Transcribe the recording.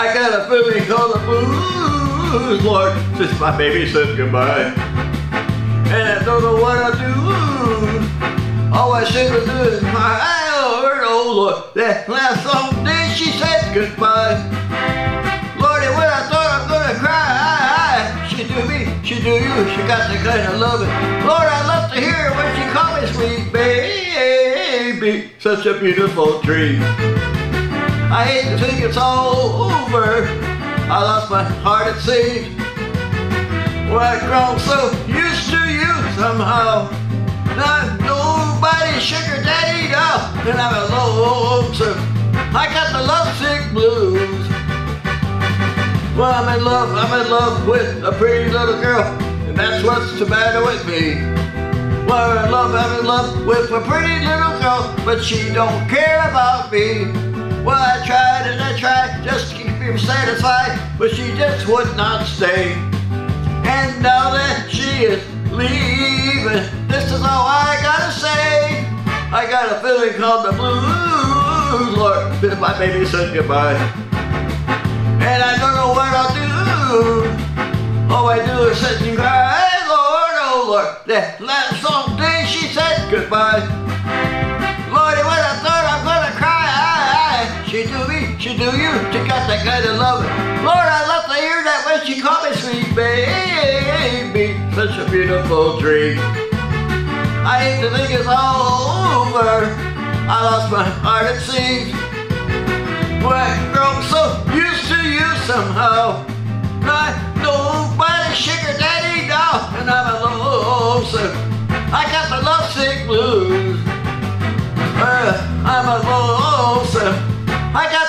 I got a feeling called the blues, Lord, since my baby said goodbye. And I don't know what I'll do. All I should have done is cry, oh Lord, that last long day she said goodbye. Lordy, when I thought I'm gonna cry, she do me, she do you, she got the kind of loving. Lord, I love to hear her when she calls me sweet baby, such a beautiful dream. I hate to think it's all over. I lost my heart, it seems. Well, I've grown so used to you somehow. Now nobody's sugar daddy now, and I'm a lonesome. I got the lovesick blues. Well, I'm in love with a pretty little girl, and that's what's the matter with me. Well, I'm in love with a pretty little girl, but she don't care about me. Well, I tried and I tried just to keep her satisfied, but she just would not stay. And now that she is leaving, this is all I gotta say. I got a feeling called the blues, Lord, since my baby said goodbye. And I don't know what I'll do. All I do is sit and cry, Lord, oh Lord, that last long day she said goodbye. Lordy, when I thought I'm gonna cry, she do me, she do you, she got that kind of loving. Lord, I love to hear that when she called me sweet baby, such a beautiful dream. I hate to think it's all over. I lost my heart, it seems. Well, I've grown so used to you somehow. Nobody's sugar daddy now, and I'm a lonesome. I got the lovesick blues. I'm a lonesome. I got